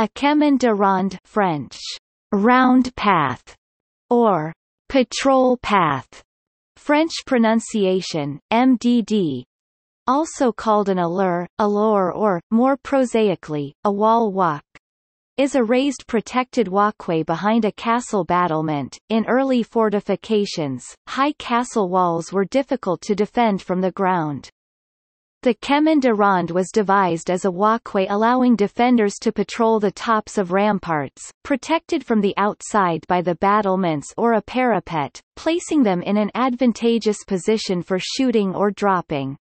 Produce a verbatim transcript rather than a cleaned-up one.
A chemin de ronde French, round path, or patrol path, French pronunciation, M D D, also called an allure, allure or, more prosaically, a wall walk, is a raised protected walkway behind a castle battlement. In early fortifications, high castle walls were difficult to defend from the ground. The chemin de ronde was devised as a walkway allowing defenders to patrol the tops of ramparts, protected from the outside by the battlements or a parapet, placing them in an advantageous position for shooting or dropping.